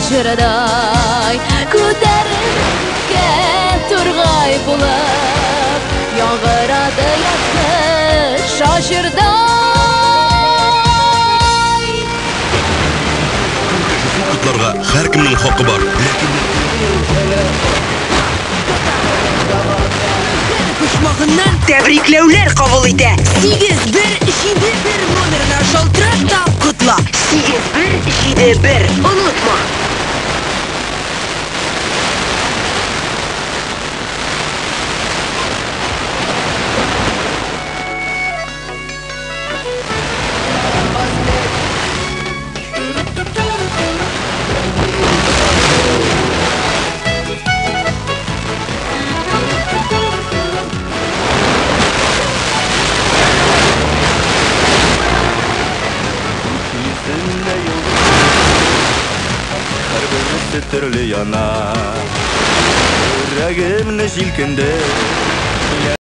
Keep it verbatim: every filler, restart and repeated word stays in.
жырдай көтерілге тұрғай болып яңғырады язғы шашырдай. Құтларға һәр кемнең хақы бар. Кушмағыннан тәбрикләүләр кабул итә. сигез бер җиде бер номерына шалтырат та кутла. сигез бер җиде бер. Онытма. Төрле яна, йөрәгемне җилкенде.